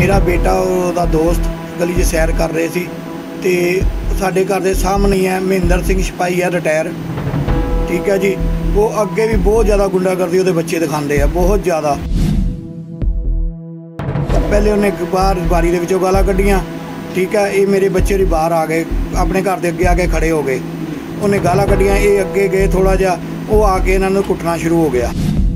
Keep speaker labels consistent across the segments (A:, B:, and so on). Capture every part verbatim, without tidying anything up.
A: मेरा बेटा ਉਹਦਾ ਦੋਸਤ गली 'ਚ सैर कर रहे सी ते साडे घर दे सामने ही है महेंद्र सिंह सिपाही है रिटायर, ठीक है जी। वो अगे भी बहुत ज़्यादा गुंडागर्दी ਉਹਦੇ बच्चे दिखाते हैं, बहुत ज़्यादा। पहले उन्हें बाहर बारी दे विचों गालां कड्ढियां, ठीक है। ये मेरे बच्चे भी बाहर आ गए, अपने घर के अगे आके खड़े हो गए। उन्हें गालां कड्ढियां, ये अगे गए थोड़ा जिहा, वो आके इन्हां नूं कुੱਟਣਾ शुरू हो गया।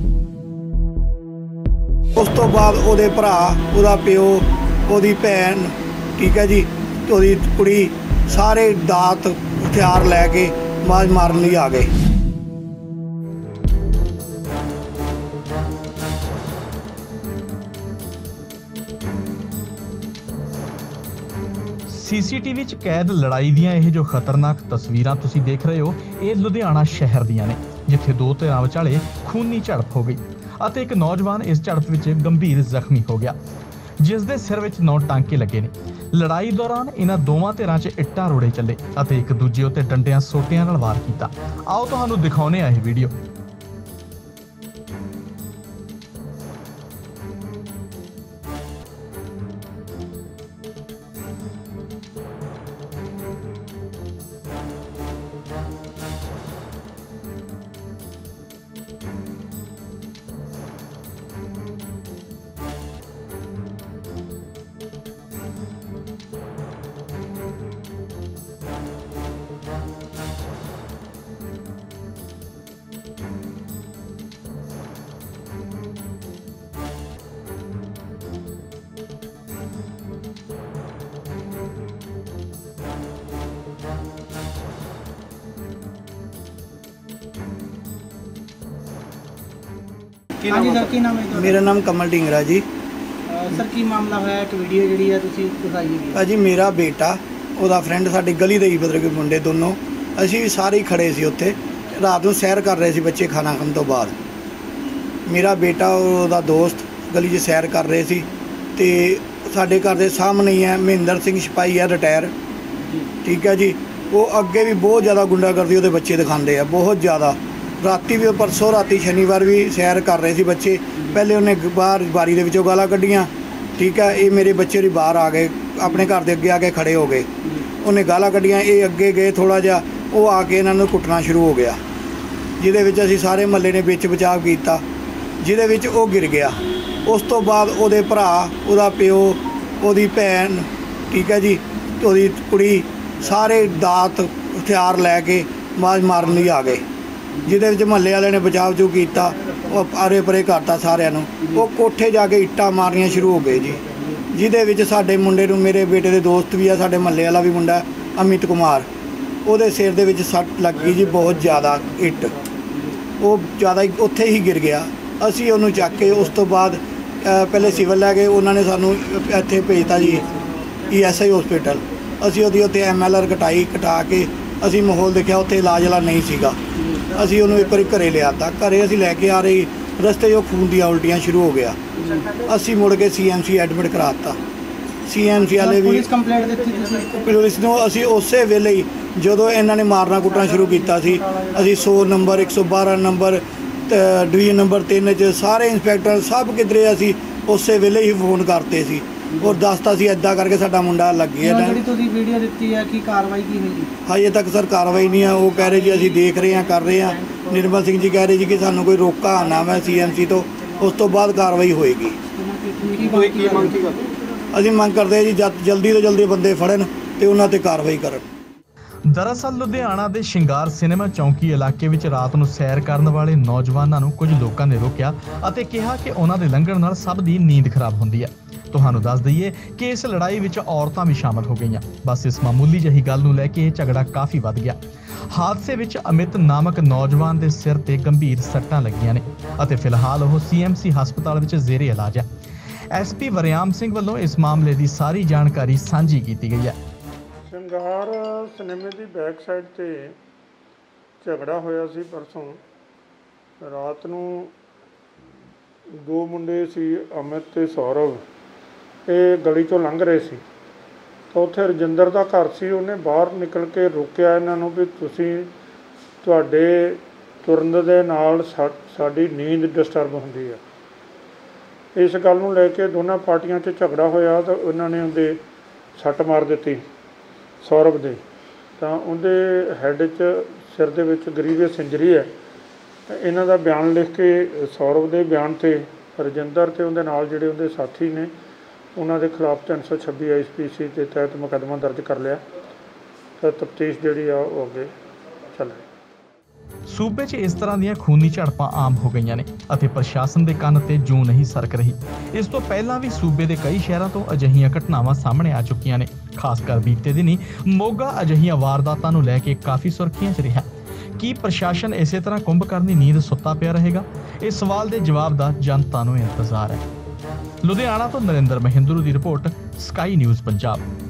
A: उस तो बाद ਉਹਦੇ ਭਰਾ, ਉਹਦਾ ਪਿਓ, ਉਹਦੀ ਭੈਣ, ठीक है जी, ਉਹਦੀ ਕੁੜੀ सारे दात हथियार लैके माज मारन लई आ गए।
B: सीसीटीवी च कैद लड़ाई दियां ਇਹ जो खतरनाक तस्वीरां तुसीं देख रहे हो, ਇਹ ਲੁਧਿਆਣਾ शहर दियां ने, जिथे दो धिरां विचाले खूनी झड़प हो गई ਅਤੇ एक नौजवान इस झड़प विच गंभीर ਜ਼ਖਮੀ हो गया, जिस दे सिर विच नौ टांके लगे ने। लड़ाई दौरान इन्हां दोवां धिरां च ਇੱਟਾਂ ਰੋੜੇ ਚੱਲੇ ਅਤੇ एक दूजे उत्ते डंडियां सोटियां नाल वार कीता। आओ तुहानूं दिखाउने आ ਇਹ वीडियो।
C: हाँ जी सर, की नाम है?
A: मेरा नाम कमल ढिंगरा जी।
C: सर की मामला है? एक वीडियो जी है तुसी दिखाई है
A: भाजी, मेरा बेटा ਉਹਦਾ फ्रेंड साडे गली ਦੇ ਹੀ ਬਦਲ ਕੇ ਮੁੰਡੇ ਦੋਨੋਂ, ਅਸੀਂ ਵੀ ਸਾਰੇ ਹੀ ਖੜੇ ਸੀ ਉੱਥੇ। ਰਾਤ ਨੂੰ ਸੈਰ ਕਰ ਰਹੇ ਸੀ ਬੱਚੇ ਖਾਣਾ ਖਾਣ ਤੋਂ ਬਾਅਦ। ਮੇਰਾ ਬੇਟਾ ਉਹਦਾ ਦੋਸਤ ਗਲੀ 'ਚ ਸੈਰ ਕਰ ਰਹੇ ਸੀ ਤੇ ਸਾਡੇ ਘਰ ਦੇ ਸਾਹਮਣੇ ਹੀ ਹੈ ਮਹਿੰਦਰ ਸਿੰਘ ਸਿਪਾਹੀ ਹੈ ਰਿਟਾਇਰ, ਠੀਕ ਹੈ ਜੀ। ਉਹ ਅੱਗੇ ਵੀ ਬਹੁਤ ਜ਼ਿਆਦਾ ਗੁੰਡਾਗਰਦੀ ਉਹਦੇ ਬੱਚੇ ਦਿਖਾਉਂਦੇ ਆ, ਬਹੁਤ ਜ਼ਿਆਦਾ। ਰਾਤੀ ਵੀ परसों राती शनिवार भी सैर कर रहे थे बच्चे। पहले उन्हें बाहर बारी दे विचों गालां कड्ढियां, ठीक है। ये मेरे बच्चे भी बाहर आ गए, अपने घर के अगे आके खड़े हो गए। उन्हें गालां कड्ढियां, ये अगे गए थोड़ा जिहा, वो आके इन्हां नूं कुੱਟਣਾ शुरू हो गया, जिहदे विच असीं सारे महल्ले ने विच बचाव कीता, जिहदे विच वो गिर गया। उस तो बाद ਉਹਦੇ ਭਰਾ, ਉਹਦਾ ਪਿਓ, ਉਹਦੀ ਭੈਣ, ठीक है जी, ਉਹਦੀ ਕੁੜੀ सारे दात हथियार लैके माज मारन लई आ गए, ਜਿਹਦੇ ਵਿੱਚ ਮਹੱਲੇ ਵਾਲਿਆਂ ਨੇ ਬਚਾਅ ਚੂ ਕੀਤਾ। ਉਹ ਆਰੇ ਪਰੇ ਕਰਤਾ ਸਾਰਿਆਂ ਨੂੰ। ਉਹ ਕੋਠੇ ਜਾ ਕੇ ਇੱਟਾਂ ਮਾਰਨੀਆਂ ਸ਼ੁਰੂ ਹੋ ਗਏ ਜੀ, ਜਿਹਦੇ ਵਿੱਚ ਸਾਡੇ ਮੁੰਡੇ ਨੂੰ, ਮੇਰੇ ਬੇਟੇ ਦੇ ਦੋਸਤ ਵੀ ਆ, ਸਾਡੇ ਮਹੱਲੇ ਵਾਲਾ ਵੀ ਮੁੰਡਾ ਅਮਿਤ ਕੁਮਾਰ, ਉਹਦੇ ਸਿਰ ਦੇ ਵਿੱਚ ਸੱਟ ਲੱਗ ਗਈ ਜੀ, ਬਹੁਤ ਜ਼ਿਆਦਾ ਇੱਟ। ਉਹ ਜ਼ਿਆਦਾ ਹੀ ਉੱਥੇ ਹੀ ਗਿਰ ਗਿਆ। ਅਸੀਂ ਉਹਨੂੰ ਚੱਕ ਕੇ ਉਸ ਤੋਂ ਬਾਅਦ ਪਹਿਲੇ ਸਿਵਲ ਲੈ ਗਏ, ਉਹਨਾਂ ਨੇ ਸਾਨੂੰ ਇੱਥੇ ਭੇਜਤਾ ਜੀ ਈ ਐਸ ਆਈ ਹਸਪੀਟਲ। ਅਸੀਂ ਉਹਦੀ ਉੱਥੇ ਐਮ ਐਲ ਆਰ ਕਟਾਈ, ਕਟਾ ਕੇ ਅਸੀਂ ਮਾਹੌਲ ਦੇਖਿਆ, ਉੱਥੇ ਇਲਾਜ ਵਾਲਾ ਨਹੀਂ ਸੀਗਾ। ਅਸੀਂ ਉਹਨੂੰ ਇੱਕ ਵਾਰੀ ਘਰੇ ਲਿਆਤਾ। ਘਰੇ ਅਸੀਂ ਲੈ ਕੇ ਆ ਰਹੀ, ਰਸਤੇ 'ਚ ਉਹ ਖੂਨ ਦੀਆਂ ਉਲਟੀਆਂ ਸ਼ੁਰੂ ਹੋ ਗਿਆ। ਅਸੀਂ ਮੁੜ ਕੇ ਸੀ ਐਮ ਸੀ ਐਡਮਿਟ ਕਰਾਤਾ। ਸੀ ਐਮ ਸੀ ਵਾਲੇ ਵੀ
C: ਪੁਲਿਸ ਕੰਪਲੇਂਟ ਦਿੱਤੀ ਤੁਸੀਂ?
A: ਪੁਲਿਸ ਨੂੰ ਅਸੀਂ ਉਸੇ ਵੇਲੇ ਹੀ, ਜਦੋਂ ਇਹਨਾਂ ਨੇ ਮਾਰਨਾ ਕੁੱਟਣਾ ਸ਼ੁਰੂ ਕੀਤਾ ਸੀ, ਅਸੀਂ ਸੌ ਨੰਬਰ, ਇੱਕ ਸੌ ਬਾਰਾਂ ਨੰਬਰ, ਡਿਵੀਜ਼ਨ ਨੰਬਰ ਤਿੰਨ 'ਚ ਸਾਰੇ ਇੰਸਪੈਕਟਰ ਸਭ ਕਿਧਰੇ ਅਸੀਂ ਉਸੇ ਵੇਲੇ ਹੀ ਫੋਨ ਕਰਤੇ ਸੀ ਔਰ ਦੱਸਤਾ ਸੀ ਇੱਦਾਂ ਕਰਕੇ ਸਾਡਾ ਮੁੰਡਾ ਲੱਗ ਗਿਆ।
C: ਜਿਹੜੀ ਤੁਸੀਂ ਵੀਡੀਓ ਦਿੱਤੀ ਹੈ, ਕੀ ਕਾਰਵਾਈ ਕੀ ਹੋਈ?
A: ਹਜੇ ਤੱਕ ਸਰ ਕਾਰਵਾਈ ਨਹੀਂ ਆ। ਉਹ ਕਹਿ ਰਹੇ ਜੀ ਅਸੀਂ ਦੇਖ ਰਹੇ ਹਾਂ, ਕਰ ਰਹੇ ਹਾਂ। ਨਿਰਮਲ ਸਿੰਘ ਜੀ ਕਹਿ ਰਹੇ ਜੀ ਕਿ ਸਾਨੂੰ ਕੋਈ ਰੋਕਾ ਆਉਣਾ ਵਾ ਸੀ ਐਮ ਸੀ ਤੋਂ, ਉਸ ਤੋਂ ਬਾਅਦ ਕਾਰਵਾਈ ਹੋਏਗੀ। ਅਸੀਂ ਮੰਗ ਕਰਦੇ ਹਾਂ ਜੀ ਜਦ ਜਲਦੀ ਤੋਂ ਜਲਦੀ ਬੰਦੇ ਫੜਨ ਤੇ ਉਹਨਾਂ ਤੇ ਕਾਰਵਾਈ ਕਰਨ।
B: दरअसल लुधियाना के शिंगार सिनेमा चौकी इलाके विच रात नूं सैर करन वाले नौजवानों नूं कुछ लोगों ने रोकिया अते कहा कि उन्हां दे लंघण नाल सब दी नींद खराब हुंदी है। तुहानूं दस दईए कि इस लड़ाई विच औरतां भी शामिल हो गईयां। बस इस मामूली जही गल नूं लैके यह झगड़ा काफ़ी वध गया। हादसे विच अमित नामक नौजवान के सिर ते गंभीर सट्टां लगियां ने अते फिलहाल वह सी एम सी हस्पताल विच जेरे इलाज है। एस पी वरियाम सिंह वल्लों इस मामले की सारी जानकारी साझी की गई है।
D: ਸ਼ਿੰਗਾਰ ਸਿਨੇਮੇ ਦੀ ਬੈਕ ਸਾਈਡ 'ਤੇ ਝਗੜਾ ਹੋਇਆ ਸੀ ਪਰਸੋਂ ਰਾਤ ਨੂੰ। ਦੋ ਮੁੰਡੇ ਸੀ, ਅਮਿਤ ਤੇ ਸੌਰਵ, ਇਹ ਗਲੀ 'ਚੋਂ ਲੰਘ ਰਹੇ ਸੀ ਤਾਂ ਉੱਥੇ ਰਜਿੰਦਰ ਦਾ ਘਰ ਸੀ। ਉਹਨੇ ਬਾਹਰ ਨਿਕਲ ਕੇ ਰੋਕਿਆ ਇਹਨਾਂ ਨੂੰ ਵੀ ਤੁਸੀਂ, ਤੁਹਾਡੇ ਤੁਰਨ ਦੇ ਨਾਲ ਸਾ ਸਾਡੀ ਨੀਂਦ ਡਿਸਟਰਬ ਹੁੰਦੀ ਹੈ। ਇਸ ਗੱਲ ਨੂੰ ਲੈ ਕੇ ਦੋਨਾਂ ਪਾਰਟੀਆਂ 'ਚ ਝਗੜਾ ਹੋਇਆ ਤਾਂ ਉਹਨਾਂ ਨੇ ਉਹਦੇ ਸੱਟ ਮਾਰ ਦਿੱਤੀ ਸੌਰਵ ਦੇ, ਤਾਂ ਉਹਦੇ ਹੈਡ 'ਚ ਸਿਰ ਦੇ ਵਿੱਚ ਗਰੀਵੀਅਸ ਇੰਜਰੀ ਹੈ। ਇਹਨਾਂ ਦਾ ਬਿਆਨ ਲਿਖ ਕੇ ਸੌਰਵ ਦੇ ਬਿਆਨ 'ਤੇ ਰਜਿੰਦਰ ਅਤੇ ਉਹਦੇ ਨਾਲ ਜਿਹੜੇ ਉਹਦੇ ਸਾਥੀ ਨੇ ਉਹਨਾਂ ਦੇ ਖਿਲਾਫ ਤਿੰਨ ਸੌ ਛੱਬੀ ਆਈ ਪੀ ਸੀ ਦੇ ਤਹਿਤ ਮੁਕੱਦਮਾ ਦਰਜ ਕਰ ਲਿਆ ਤਾਂ ਤਫਤੀਸ਼ ਜਿਹੜੀ ਆ ਉਹ ਅੱਗੇ ਚੱਲ ਰਹੀ।
B: ਸੂਬੇ 'ਚ ਇਸ ਤਰ੍ਹਾਂ ਦੀਆਂ ਖੂਨੀ ਝੜਪਾਂ ਆਮ ਹੋ ਗਈਆਂ ਨੇ ਅਤੇ ਪ੍ਰਸ਼ਾਸਨ ਦੇ ਕੰਨ ਤੇ ਜੂੰ ਨਹੀਂ ਸਰਕ ਰਹੀ। ਇਸ ਤੋਂ ਪਹਿਲਾਂ ਵੀ ਸੂਬੇ ਦੇ ਕਈ ਸ਼ਹਿਰਾਂ ਤੋਂ ਅਜਿਹੀਆਂ ਘਟਨਾਵਾਂ ਸਾਹਮਣੇ ਆ ਚੁੱਕੀਆਂ ਨੇ। ਖਾਸ ਕਰ ਬੀਤੇ ਦਿਨੀ ਮੋਗਾ ਅਜਿਹੀਆਂ ਵਾਰਦਾਤਾਂ ਨੂੰ ਲੈ ਕੇ ਕਾਫੀ ਸੁਰਖੀਆਂ 'ਚ ਰਿਹਾ। ਕੀ ਪ੍ਰਸ਼ਾਸਨ ਇਸੇ ਤਰ੍ਹਾਂ ਕੁੰਭਕਰਨ ਦੀ ਨੀਂਦ ਸੁੱਤਾ ਪਿਆ ਰਹੇਗਾ? ਇਸ ਸਵਾਲ ਦੇ ਜਵਾਬ ਦਾ ਜਨਤਾ ਨੂੰ ਇੰਤਜ਼ਾਰ ਹੈ। ਲੁਧਿਆਣਾ ਤੋਂ ਨਰਿੰਦਰ ਮਹਿੰਦਰੂ ਦੀ ਰਿਪੋਰਟ, ਸਕਾਈ ਨਿਊਜ਼ ਪੰਜਾਬ।